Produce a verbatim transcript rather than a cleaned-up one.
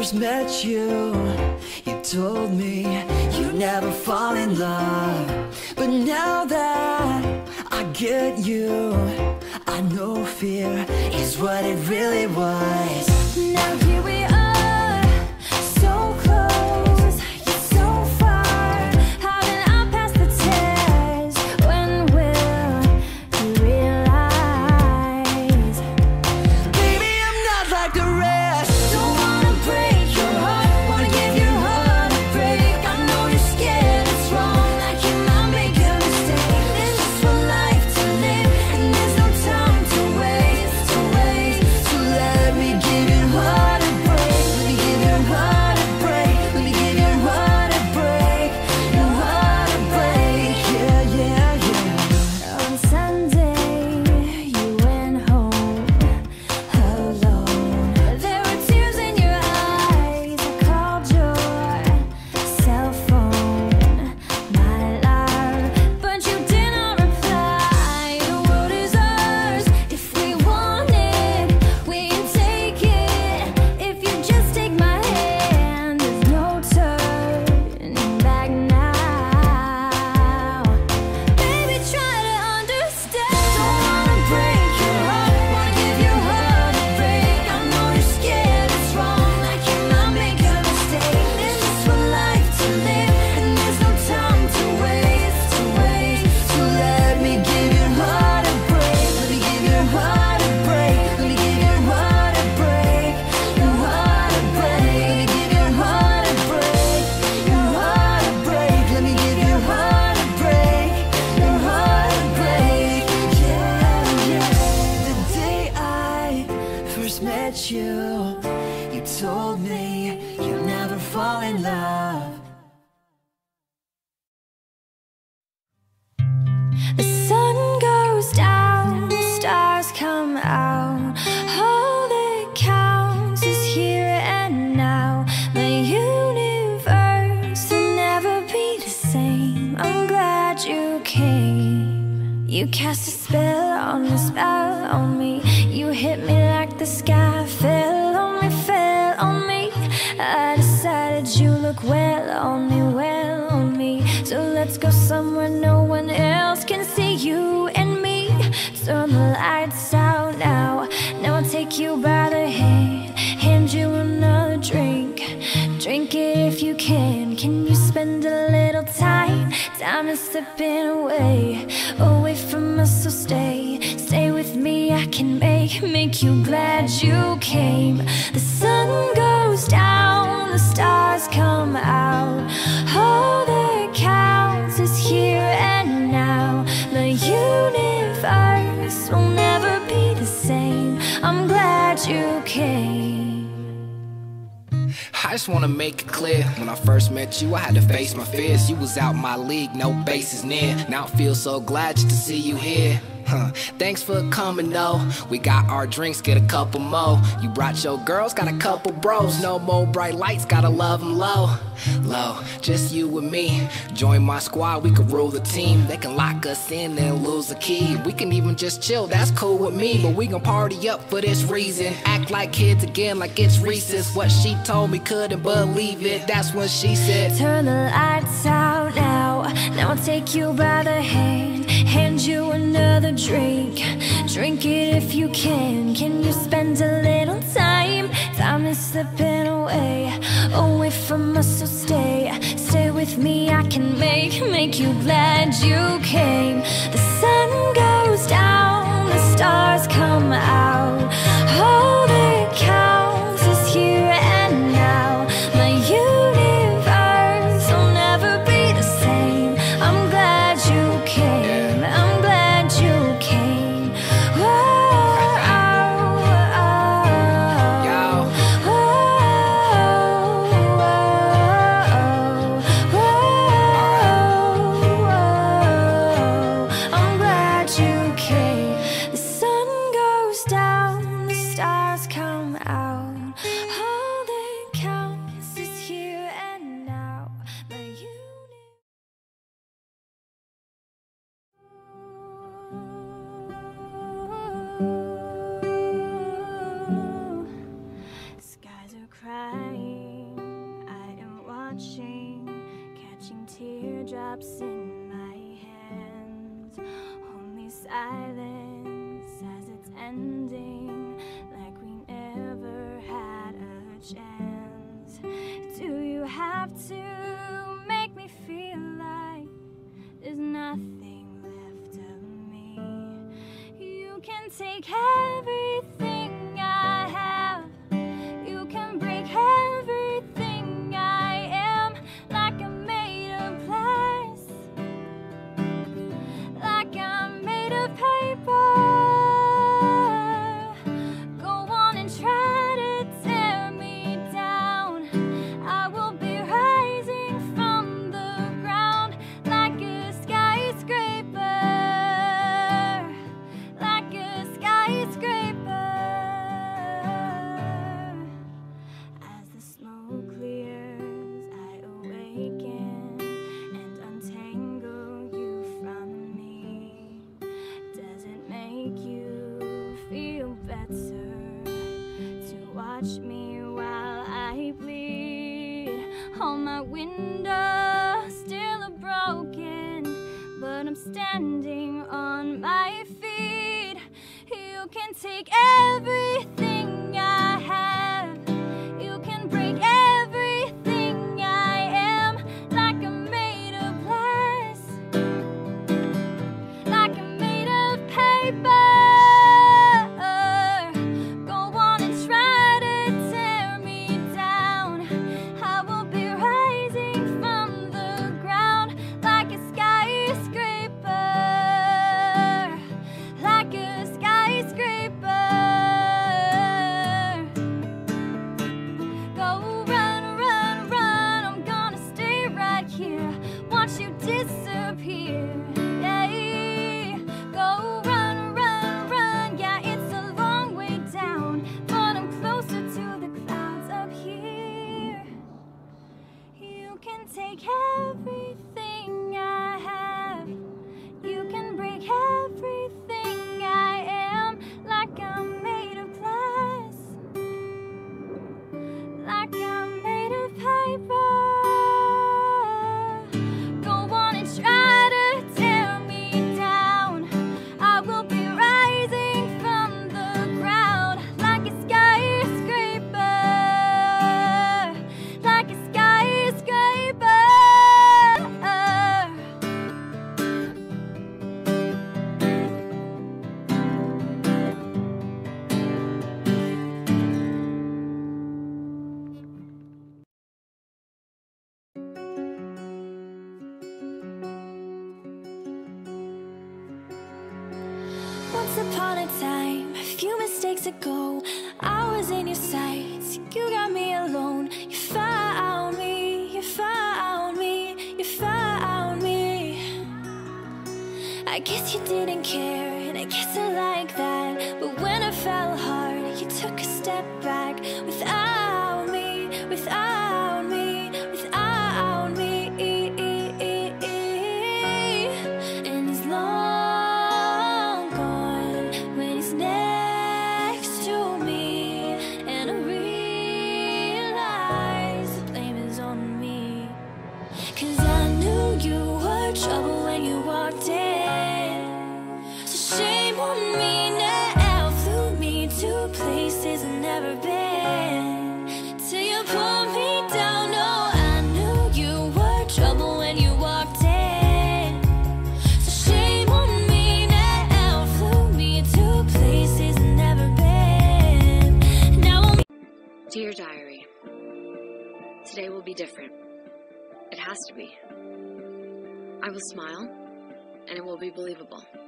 first met you, you told me you'd never fall in love. But now that I get you, I know fear is what it really was. Now here we are, so close, yet so far. How did I pass the test? When will you realize? Baby, I'm not like the rest. Don't wanna break your heart, wanna give your heart a break. I know you're scared it's wrong, like you might make a mistake. There's just one life to live, and there's no time to waste, to waste. So let me give your heart a break. Let me give your heart a break. Let me give your heart a break. Your heart a break. Yeah, yeah, yeah. On Sunday, you went home alone. There were tears in your eyes. I called your cell phone, my love, but you did not reply. The world is ours if we want it. We can take it if you just take my hand. There's no turning back now. Baby, try to understand. Don't wanna break your heart, wanna give your heart a break. I know you're scared it's wrong, like you might make a mistake. There's just one life to live, and there's no time to waste, to waste. So let me give your heart a break. Let me give your heart a break. Let me give your heart a break. Your heart a break. Let me give your heart a break. Your heart a break. Let me give your heart a break. Your heart a break. Yeah, yeah. The day I first met you, you told me you'd never fall in love. The sun goes down, the stars come out. All that counts is here and now. The universe will never be the same. I'm glad you came. You cast a spell on me, spell on me. You hit me like the sky fell on me, fell on me. I decided you look well on me, well on me. So let's go somewhere no one else can see you and me. Turn the lights out now. Now I'll take you by the hand, hand you another drink. Drink it if you can. Can you spend a little time? Time is slipping away, away from us, so stay. Stay with me, I can make, make you glad you came. The sun goes down, the stars come out. All that counts is here and now. The universe will never be the same. I'm glad you came. I just wanna make it clear, when I first met you, I had to face my fears. You was out my league, no bases near. Now I feel so glad just to see you here. Huh. Thanks for coming though. We got our drinks, get a couple more. You brought your girls, got a couple bros. No more bright lights, gotta love them low. Low, just you and me. Join my squad, we can rule the team. They can lock us in and lose the key. We can even just chill, that's cool with me. But we gon' party up for this reason. Act like kids again, like it's recess. What she told me, couldn't believe it. That's when she said, turn the lights out now. Now I'll take you by the hand, hand you another drink. Drink it if you can. Can you spend a little time? Time is slipping away, away from us, so stay. Stay with me, I can make, make you glad you came. The sun goes down, the stars come out. All that counts is here and now. My universe will never be the same. I'm glad you came, I'm glad you came. Whoa, oh, oh, yo, whoa, whoa, whoa, whoa. I'm glad you came. The sun goes down, teardrops in my hands. Only silence as it's ending, like we never had a chance. Do you have to make me feel like there's nothing left of me? You can take everything I have, you can break everything I am, like I'm made of glass, like I'm made of paper. Go on and try to tear me down, I will be rising from the ground like a skyscraper, like a skyscraper. As the smoke clears, I awaken and untangle you from me. Does it make you feel better to watch me while I bleed? All my windows still are broken, but I'm standing on my feet. You can take everything I have, you can break everything I am, like I'm made of glass, like I'm made of paper. Go on and try to tear me down, I will be rising from the ground like a skyscraper, like a skyscraper. Go run, run, run, I'm gonna stay right here, watch you disappear. Yeah. Go run, run, run, yeah, it's a long way down, but I'm closer to the clouds up here. You can take everything I have, you can break everything I am, like I'm made of glass, like I'm made of paper. Go on and try to tear me down, I will be rising from the ground like a skyscraper, like a skyscraper. Once upon a time, a few mistakes ago, I was in your sights, you got me alone. You found me, you found me, you found me. I guess you didn't care, and I guess I like that. But when I fell hard, you took a step back. Without me, without me, without me. And he's long gone when he's next to me, and I realize the blame is on me. Cause I knew you were trouble when you walked in, so shame on me now. Flew me to places I've never been, till you pulled me down. No, I knew you were trouble when you walked in, so shame on me now. Flew me to places I've never been. Now I'm Dear Diary, today will be different. It has to be. I will smile, and it will be believable.